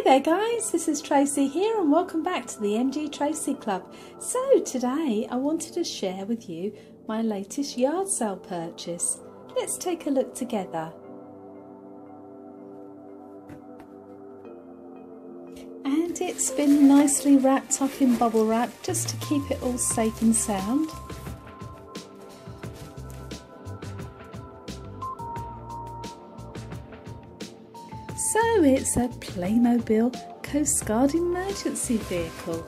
there guys, this is Tracy here and welcome back to the MGTracey Club. So today I wanted to share with you my latest yard sale purchase. Let's take a look together. And it's been nicely wrapped up in bubble wrap just to keep it all safe and sound. So it's a Playmobil Coast Guard emergency vehicle.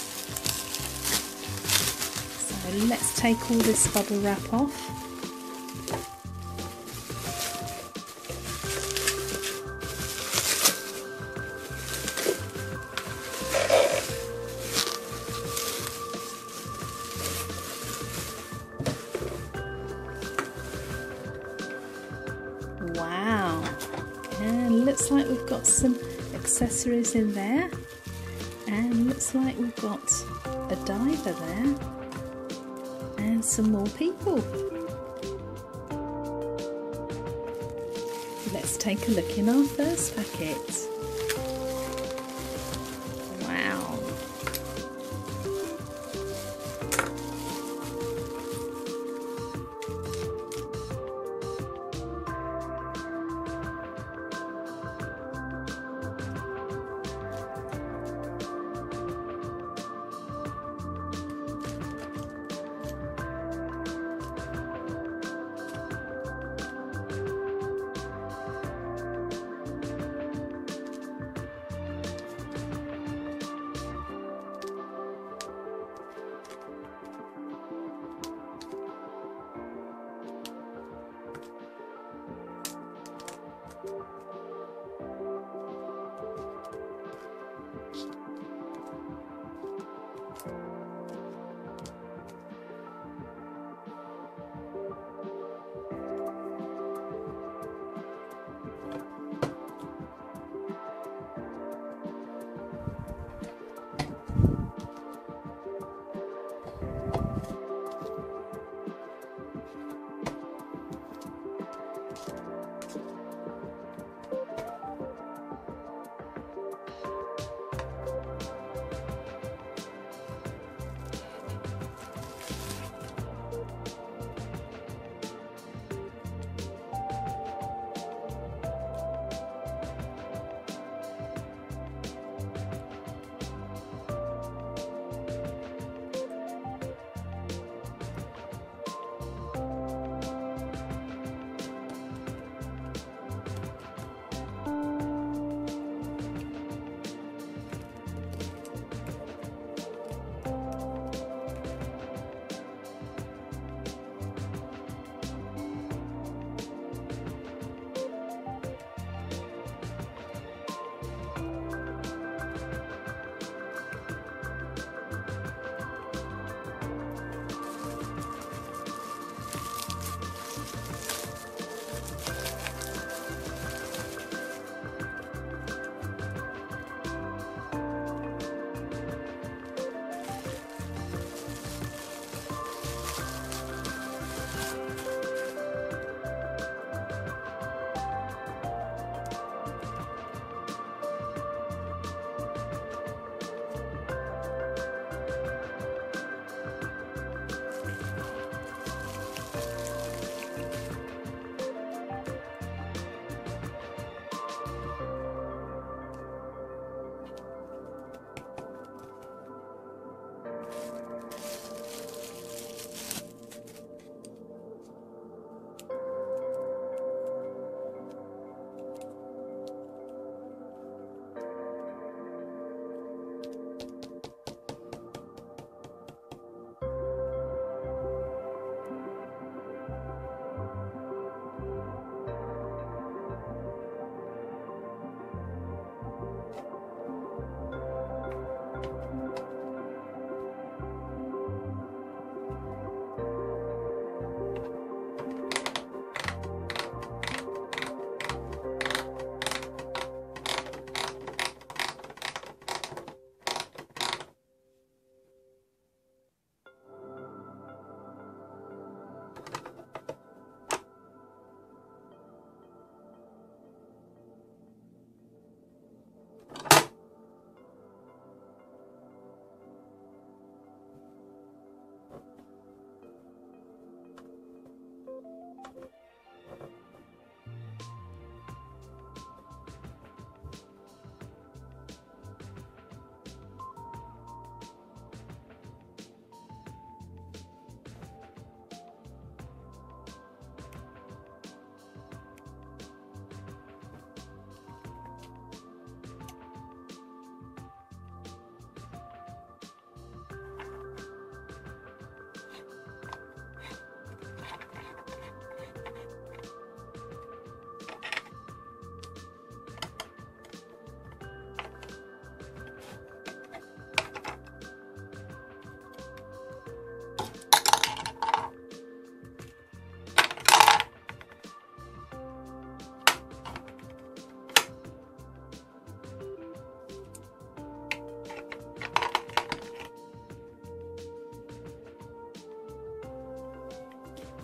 So let's take all this bubble wrap off. Wow. And looks like we've got some accessories in there, and looks like we've got a diver there and some more people. Let's take a look in our first packet. Wow.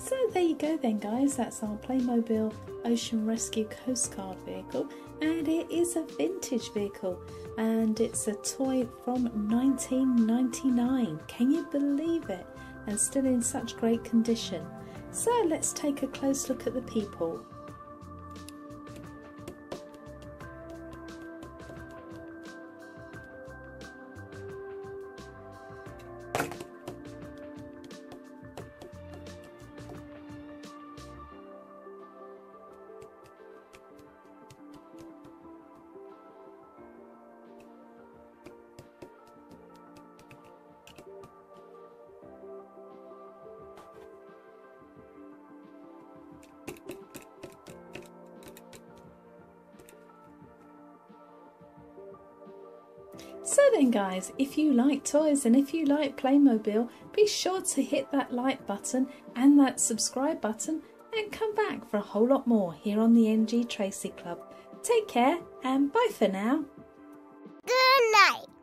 So there you go then guys, that's our Playmobil Ocean Rescue Coast Guard vehicle, and it is a vintage vehicle and it's a toy from 1999. Can you believe it? And still in such great condition. So let's take a close look at the people. So then guys, if you like toys and if you like Playmobil, be sure to hit that like button and that subscribe button and come back for a whole lot more here on the MGTracey Club. Take care and bye for now. Good night.